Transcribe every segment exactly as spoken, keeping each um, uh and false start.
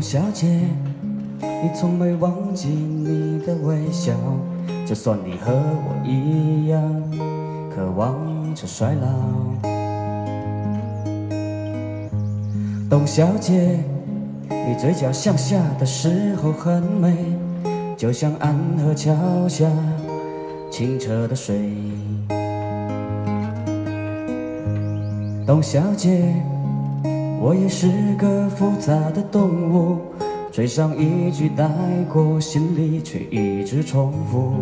董小姐，你从没忘记你的微笑，就算你和我一样渴望着衰老。董小姐，你嘴角向下的时候很美，就像安河桥下清澈的水。董小姐，我也是个复杂的动物，嘴上一句带过，心里却一直重复。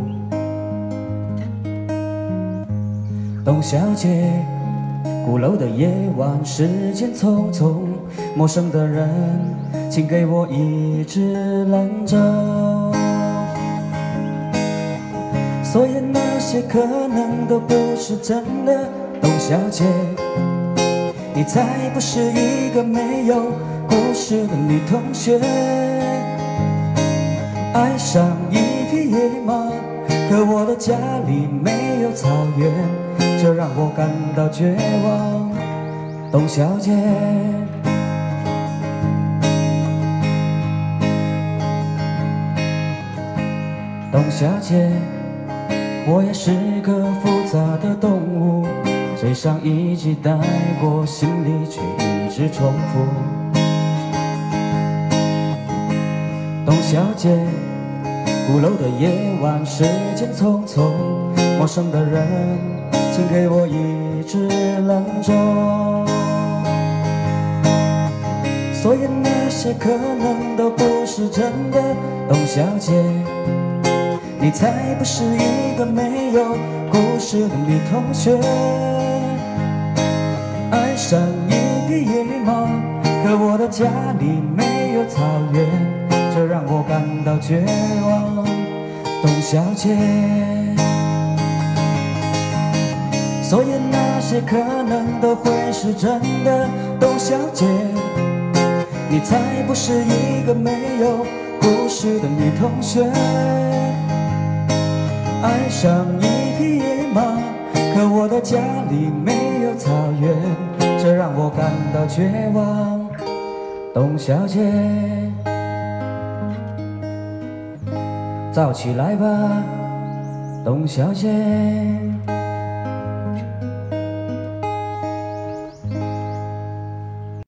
董小姐，鼓楼的夜晚，时间匆匆，陌生的人，请给我一支兰州。所以那些可能都不是真的，董小姐，你才不是一个没有故事的女同学。爱上一匹野马，可我的家里没有草原，这让我感到绝望。董小姐，董小姐，我也是个复杂的动物，嘴上一句带过，心里却一直重复。董小姐，鼓楼的夜晚，时间匆匆，陌生的人，请给我一支兰州。所以那些可能都不是真的，董小姐，你才不是一个没有故事的女同学。爱上一匹野马，可我的家里没有草原，这让我感到绝望。董小姐，所以那些可能都会是真的，董小姐，你才不是一个没有故事的女同学。爱上一匹野马，可我的家里没有草原，这让我感到绝望。董小姐，燥起来吧，董小姐。